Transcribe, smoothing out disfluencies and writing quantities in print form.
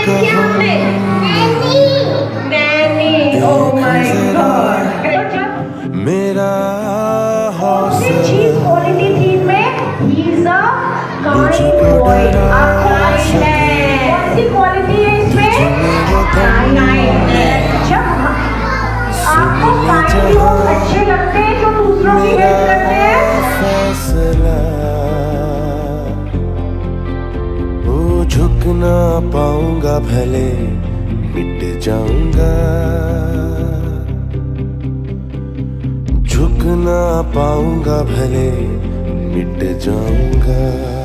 किया हमने? नैनी। Oh my god. मेरा चीज क्वालिटी थी में ही इज अ काइंड बॉय। आपको काइंड है। कौन सी क्वालिटी है इसमें? काइंडनेस। जब आपको काइंड लोग अच्छे लगते हैं तो दूसरों की हेल्प करते हैं। वो झुक ना पाऊंगा भले मिट जाऊंगा, झुक ना पाऊंगा भले मिट जाऊंगा।